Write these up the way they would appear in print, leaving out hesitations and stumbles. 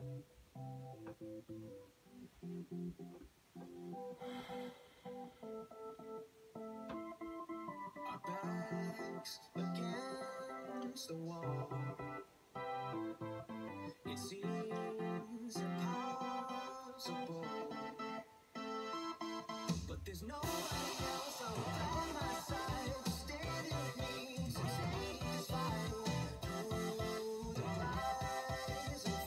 Our backs against the wall. It seems impossible, but there's nobody else around my side standing with me to take this fight through the rise and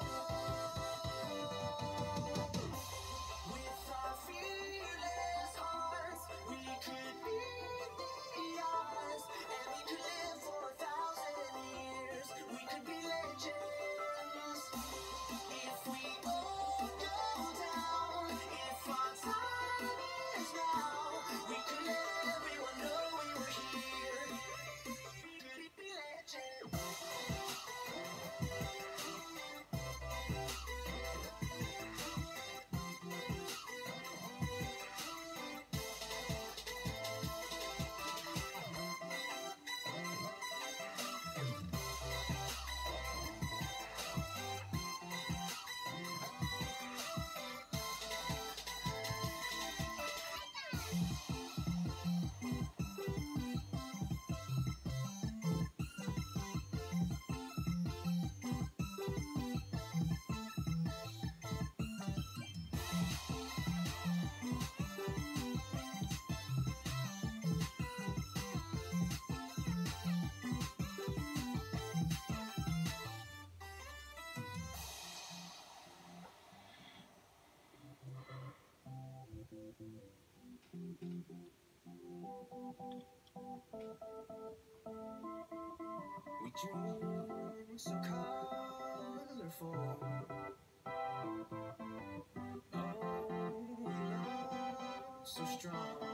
fall. With our fearless hearts, we could beat the odds, and we could live for 1,000 years. We could be legends. If we all go down, if our time is now, we could let everyone know we were here. We could be legends. We dream so colorful. Oh, we love so strong.